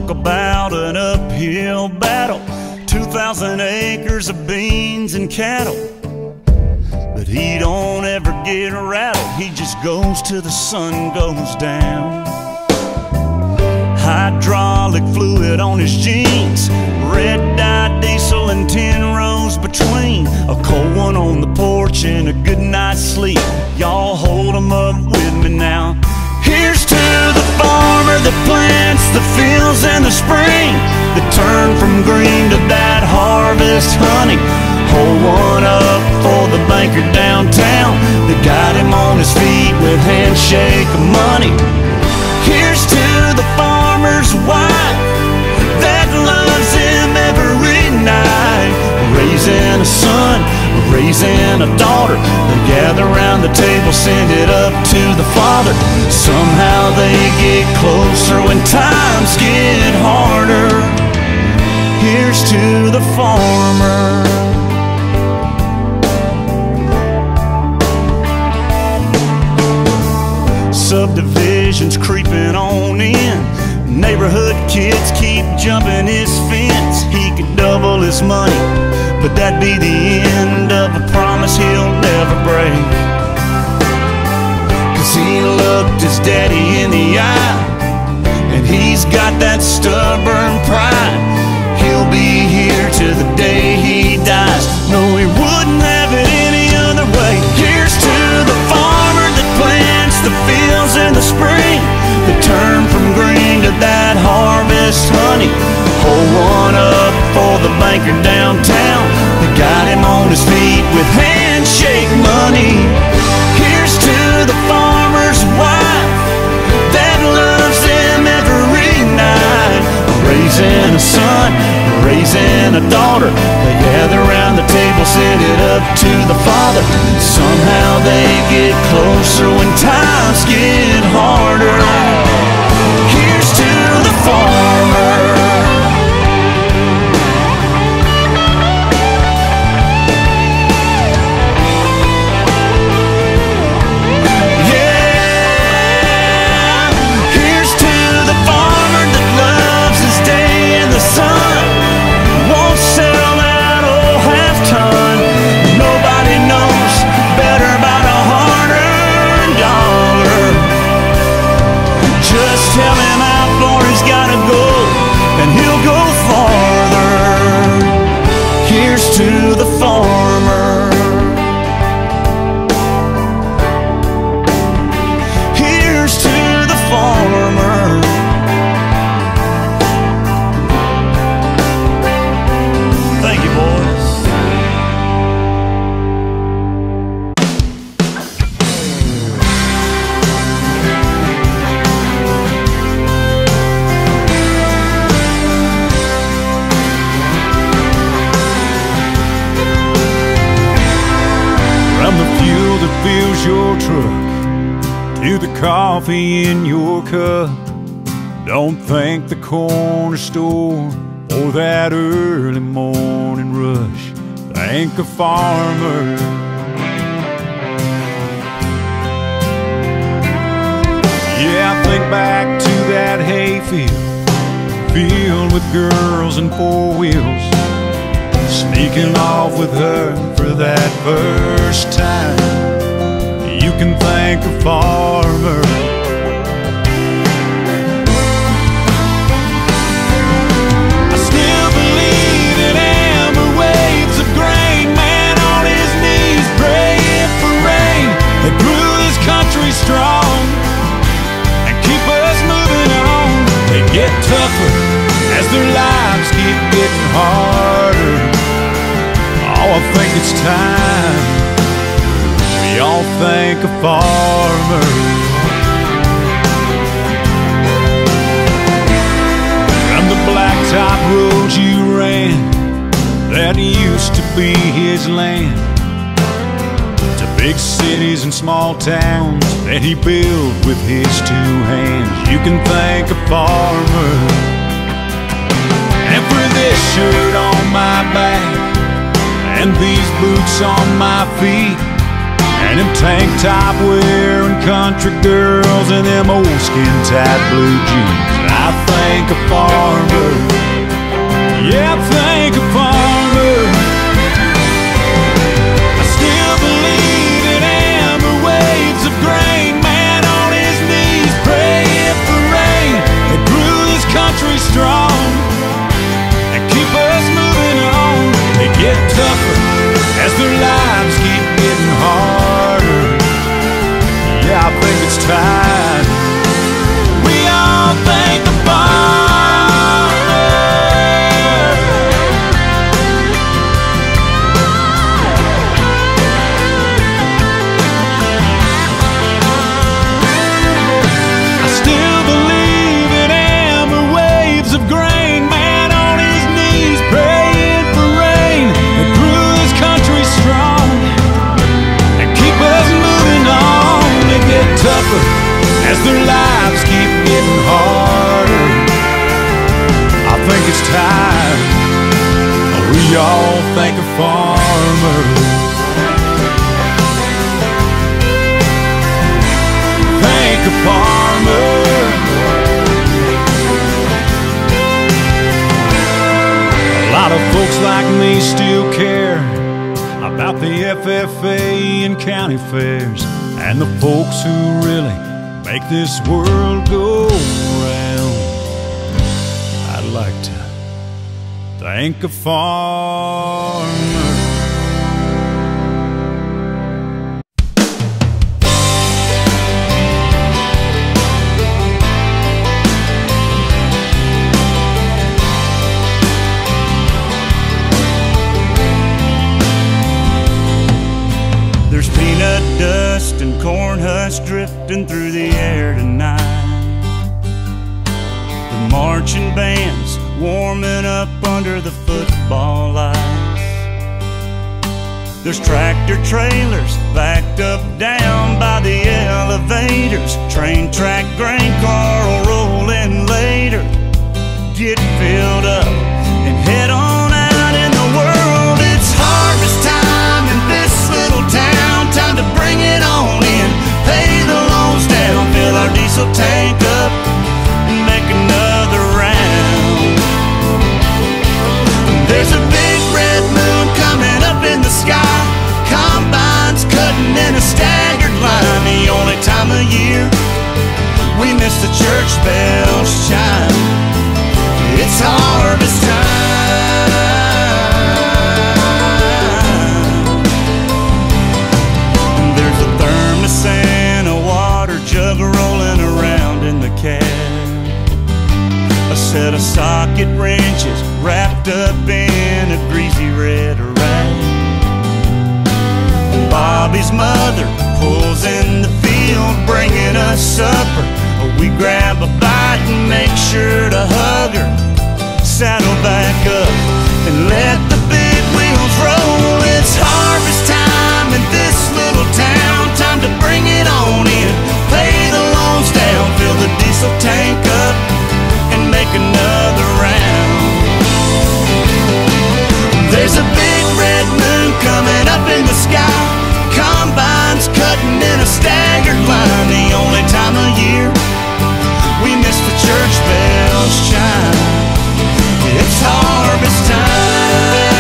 talk about an uphill battle, 2,000 acres of beans and cattle. But he don't ever get rattled, he just goes till the sun goes down. Hydraulic fluid on his jeans, red dye diesel and 10 rows between. A cold one on the porch and a good night's sleep. Y'all hold 'em up with me now. Here's to the farmer that plants the fields in the spring, that turn from green to that harvest honey. Hold one up for the banker downtown that got him on his feet with handshake of money. Here's to the farmer's wife that loves him every night, raising a son, raising a daughter. They gather around the table, send it up to the Father. Somehow they get closer when times get harder. Here's to the farmer. Subdivisions creeping on in, neighborhood kids keep jumping his fence. He could double his money, but that'd be the end of a promise he'll never break. 'Cause he looked his daddy in the eye, and he's got that stubborn pride. He'll be here till the day he dies. No, he wouldn't have it any other way. Here's to the farmer that plants the fields in the spring, that turn from green to that harvest honey. Hold one up for the banker downtown that got him on his feet with handshake money. Here's to the farmer's wife that loves him every night, raising a son, raising a daughter. They gather around the table, send it up to the Father. Somehow they get closer when times get harder. Here's to the farmer. To the farmer. Here's to the farmer. Thank you, boys. Fills your truck to the coffee in your cup. Don't thank the corner store or that early morning rush. Thank a farmer. Yeah, I think back to that hayfield filled with girls and four wheels, sneaking off with her for that first time. You can thank a farmer. I still believe in amber waves of grain, man on his knees praying for rain that grew this country strong and keep us moving on. They get tougher as their lives keep getting harder. Oh, I think it's time we all thank a farmer. From the blacktop roads you ran that used to be his land, to big cities and small towns that he built with his two hands, you can thank a farmer. And for this shirt on my back and these boots on my feet, and them tank top wearing country girls and them old skin tight blue jeans, I thank a farmer. get tougher as their lives keep getting harder. Yeah, I think it's time we all thank the farmer. I still believe in amber waves of grain, man on his knees praying for rain that grew this country strong and keep us moving on. They get tougher as their lives keep getting harder. I think it's time we all thank a farmer. Thank a farmer. A lot of folks like me still care about the FFA and county fairs and the folks who really make this world go round. I'd like to thank a farmer. There's peanut dust and corn husk drifting through the air tonight. The marching bands warming up under the football lights. There's tractor trailers backed up down by the elevators. Train track grain car will roll in later. Get filled up and head on out in the world. It's harvest time in this little town. Time to bring it on in, pay the loans down, fill our diesel tank up and make another round. There's a big red moon coming up in the sky. Combines cutting in a staggered line. The only time of year we miss the church bells chime. It's harvest time. There's a thermos and a water jug rolling around in the cab. A set of socket wrenches wrapped up in a greasy red rag. Bobby's mother pulls in the field, bringing us supper. We grab a bite and make sure to hug her. Saddle back up and let the big wheels roll. It's harvest time in this little town. Time to bring it on in, pay the loans down, fill the diesel tank up and make another round. There's a big red moon coming up in the sky. Combines cutting in a staggered line. The only time of year we miss the church bells chime. It's harvest time.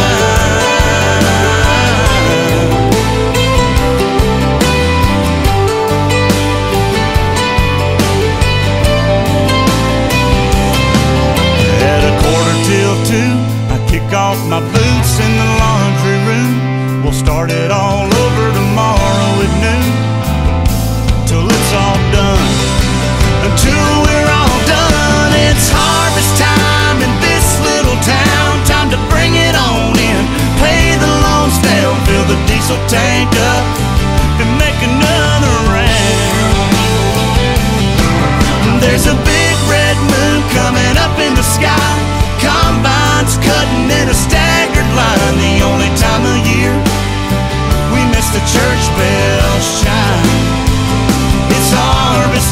At 1:45, I kick off my boots in the laundry room. We'll start it all over tomorrow at noon, till it's all done. Until we're all done, it's harvest time in this little town. Time to bring it on in, pay the loans down, fill the diesel tank up and make another round. There's a big red moon coming up in the sky. Combines cutting in a staggered line. The only time of year we miss the church bells chime. It's harvest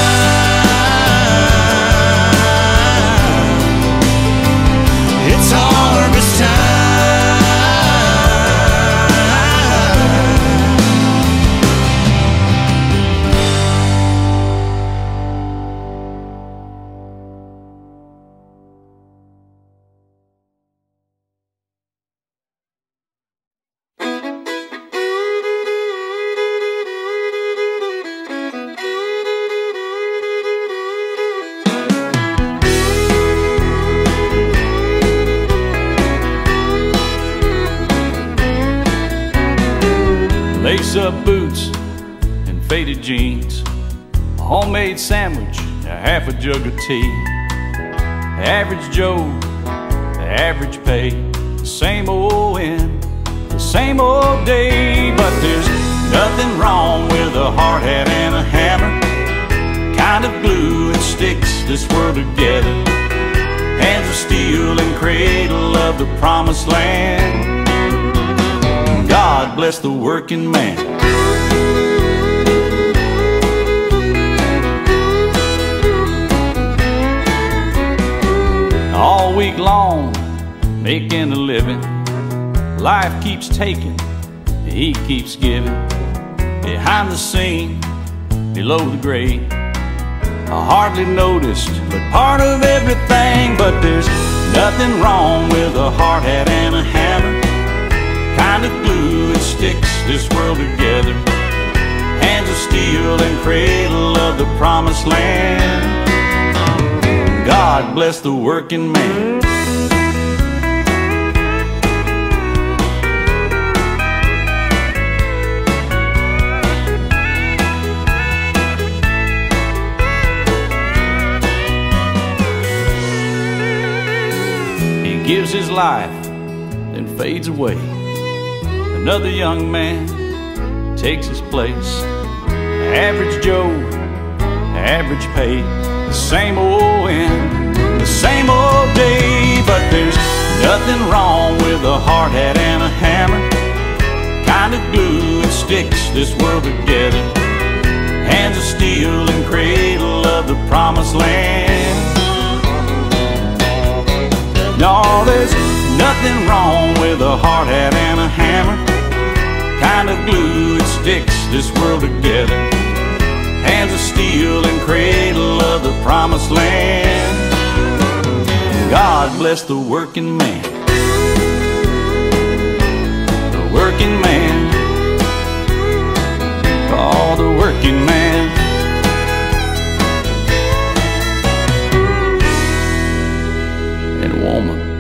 time. It's harvest time. lace-up boots and faded jeans, a homemade sandwich, a half a jug of tea. The average Joe, the average pay, the same old end, the same old day. But there's nothing wrong with a hard hat and a hammer, kind of glue that sticks this world together. Hands of steel and cradle of the promised land. God bless the working man. All week long, making a living, life keeps taking, he keeps giving. Behind the scene, below the grade, I hardly noticed, but part of everything. But there's nothing wrong with a hard hat and a hammer, kind of glue that sticks this world together. Hands of steel and cradle of the promised land. God bless the working man. Gives his life, then fades away. Another young man takes his place. Average Joe, average pay, the same old end, the same old day. But there's nothing wrong with a hard hat and a hammer, kind of glue that sticks this world together. Hands of steel and cradle of the promised land. No, there's nothing wrong with a hard hat and a hammer, kind of glue that sticks this world together. Hands of steel and cradle of the promised land. God bless the working man. The working man. Oh, the working man. And woman.